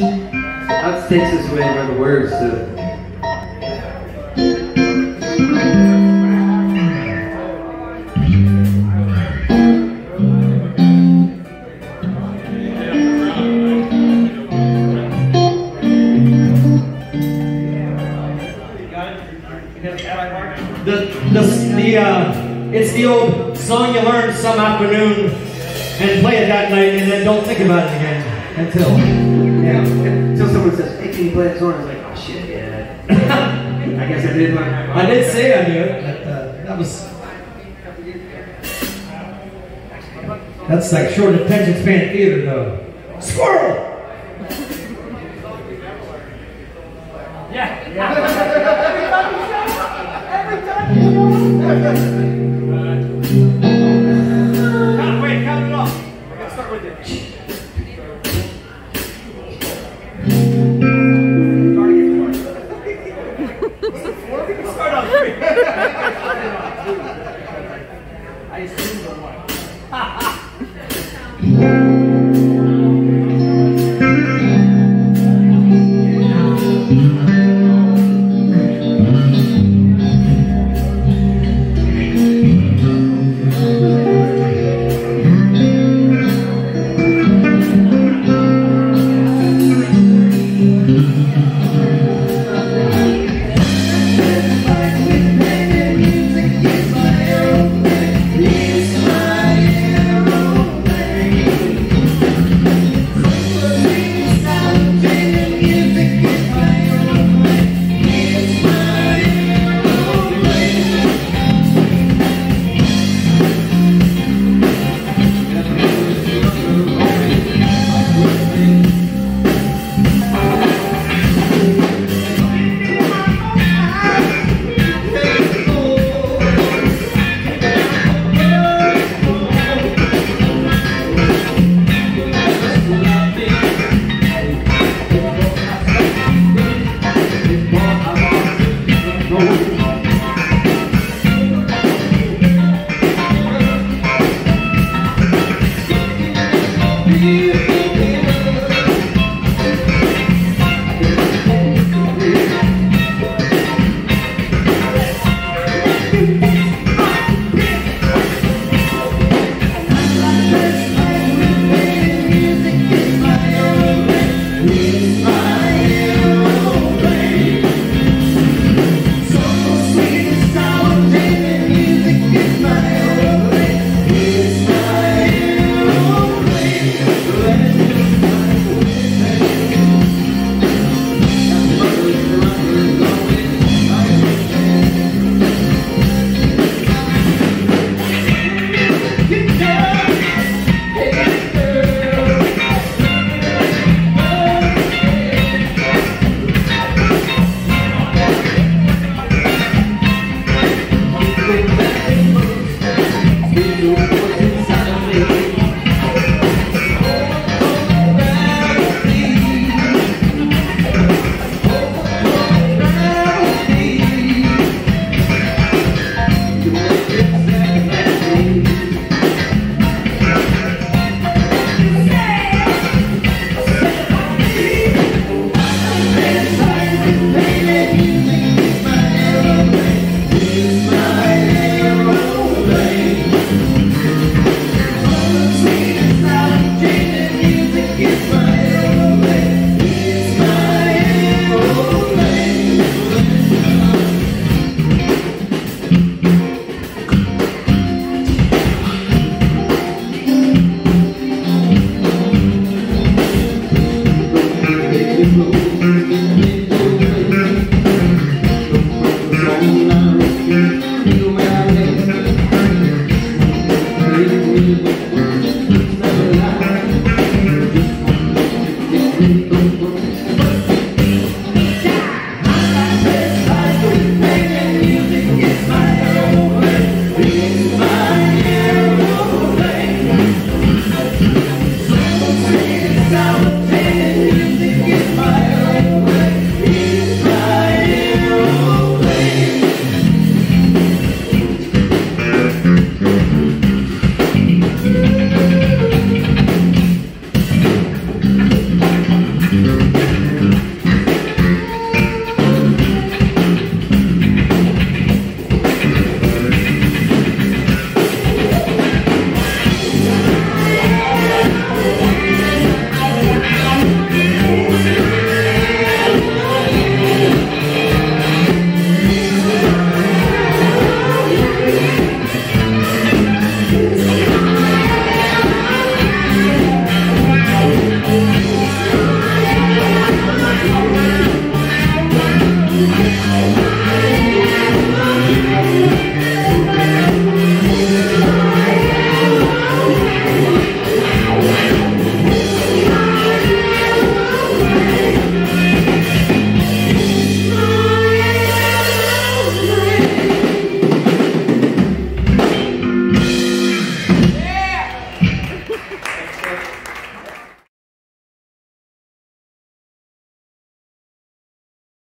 That takes us away by the words too. It's the old song you learn some afternoon and play it that night and then don't think about it again until someone says, "Hey, can you play that song?" I was like, "Oh shit, yeah." I guess I did learn. I did say I knew it. That was. That's like short attention span theater, though. Squirrel. Wait, count it off. We're gonna start with it.